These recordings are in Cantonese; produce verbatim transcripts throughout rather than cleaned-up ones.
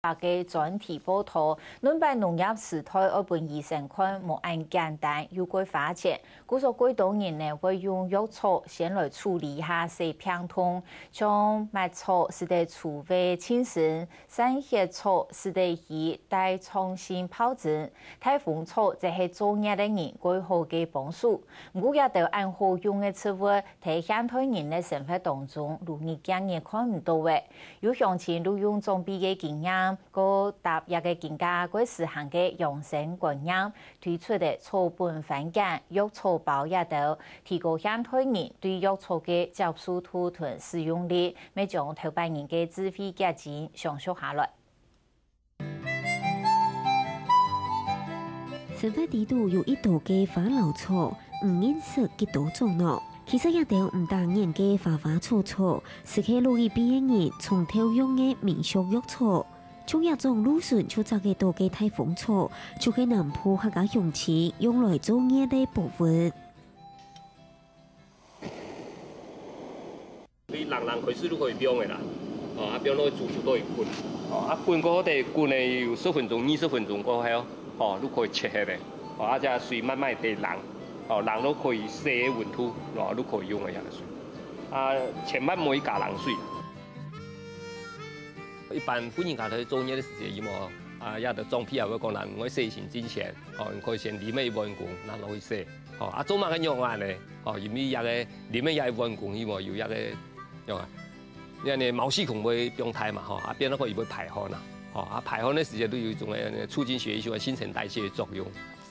嘅專題報道，論辦農業時代二本醫生看無按簡單，有過發展。故說幾多年呢會用藥草先來處理下細病痛，將麥草是得除味清新，山薜草是得以帶重新泡製，太鳳草則係做嘢的人幾好嘅幫助。唔過也都按好用嘅植物，喺現代人嘅生活當中，如你今日看唔到嘅，有向前利用裝備嘅經驗。個踏入嘅更加過實行嘅養生觀念，推出嘅草本番梘、藥草包也都提高現代人對藥草嘅接受度同使用率，咪將頭半年嘅智慧結晶詳述下來。 生活地度有一道嘅花老草，唔認識幾多種咯。其實一條唔大年嘅花花草草，是喺六一畢業日從頭用嘅民俗藥草。從一種蘆筍出雜嘅多嘅太鳳草，就喺南部客家用詞用來做嘢嘅部分。 你人人開始都可以標嘅啦，哦，啊標落去煮煮都會滾，哦，啊滾過後哋滾嘅有十分鐘、二十分鐘過後，哦，都可以切下嚟，哦，啊只水慢慢地冷，哦，冷都可以四個溫度，哦，都可以用嘅下水，啊，千萬唔可以加冷水。一般歡迎家頭做嘢嘅時節，因為啊，也得裝備又會講啦，我洗前之前，哦，可以先裡面一溫工，然後去洗，哦，啊做乜嘅用啊咧？哦，因為一個裡面也一溫工，因為有一個用啊，因為毛細孔會變態嘛，吼，啊變咗可以會排汗啦，哦，啊排汗嘅時節都有一種誒促進血液循環、新陳代謝嘅作用。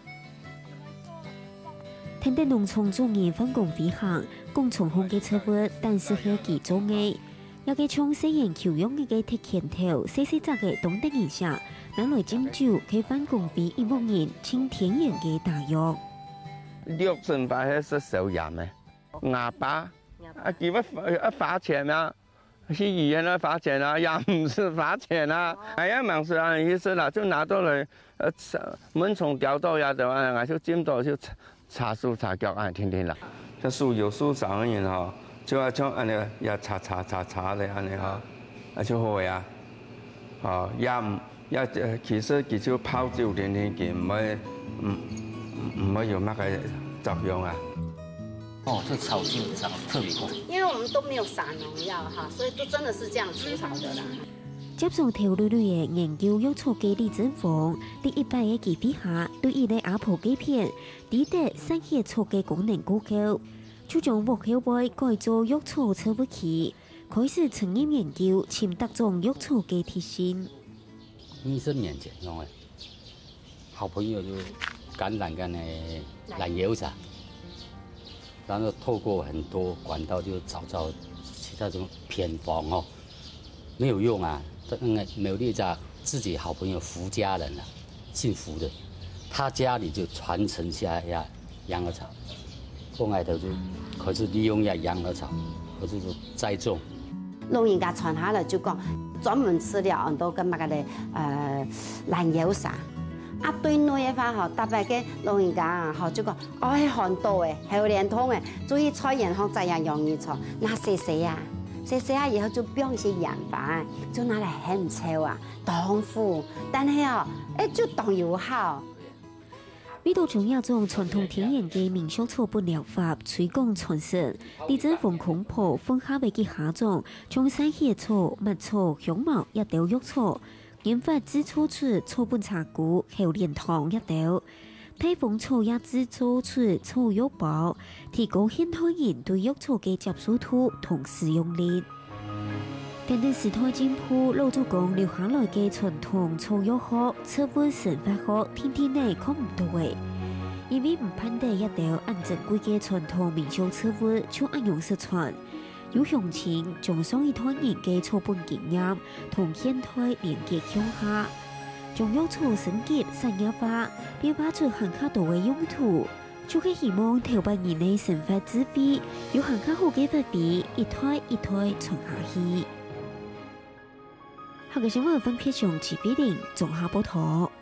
聽得農場中人分工飛行，共從紅嘅植物，但是係幾種嘅。有嘅從細研求用嘅嘅鐵鉗頭，細細隻嘅懂得一下，拿來斟酒，佢翻工比一般人清天然嘅大藥。 六神牌係食手鹽嘅，啞巴啊，幾乜一罰錢啊？去醫院啊罰錢啊，也唔是罰錢啊。係啊，忙事啊，意思啦，就拿到嚟，呃，蚊蟲掉到呀，就啊，我就斟到就擦手擦腳啊，天天啦。這樹有樹上嘅人嗬。就啊，像安尼也擦擦擦擦咧，安尼吼，啊就好呀，哦也唔也其實其實泡酒天天見，唔會唔唔會有乜嘅作用啊。 哦，這草就長得特別快。因為我們都沒有撒農藥哈，所以都真的是這樣除草的啦。 接受條女女嘅研究藥草嘅李振峰，第一百嘅幾飛下對伊嘅阿婆幾片，抵得山薜草嘅功能高高。就將木口杯改做藥草植物器，開始深入研究尋特種藥草嘅特性。 二十年前用嘅，好朋友就感染緊嘅藍油茶，然後透過很多管道就找到其他種偏方哦，沒有用啊。那個美麗家自己好朋友福家人啊，姓福的，他家裡就傳承下呀羊耳草。過外頭就開始利用一羊耳草，開始就栽種。 老人家傳下來就講，專門飼料很多個乜嘅咧，誒蘭油茶。啊對女嘅話嗬，特別嘅老人家啊，嗬就講，哦係寒到嘅，係有連通嘅，注意菜園學這樣容易錯，那洗洗啊，洗洗啊以後就標一些鹽巴，就拿嚟很臭啊，當腐，但係哦，誒就當有效。 味道將一種傳統天然嘅民俗草本療法推廣傳承，李振峰恐破分下為幾下種，將山薜草、麥草、香茅一條藥草，研發製作出草本茶菇、後蓮湯一條，太鳳草也製作出草藥包，提高現代人對藥草嘅接受度同使用率。但係時代進步，老祖公留下來嘅傳統草藥學、植物生化學，天天嚟看唔到嘅，因為唔判定一條按正規嘅傳統民俗植物，就按用失傳，有向前將上一代人嘅草本經驗同現代連結向下，將藥草升級產業化，變化出更加多嘅用途。就係希望頭半年嘅生活智慧，有更加好嘅發揮，一代一代傳下去。下個新聞分別上齊比零綜合報道。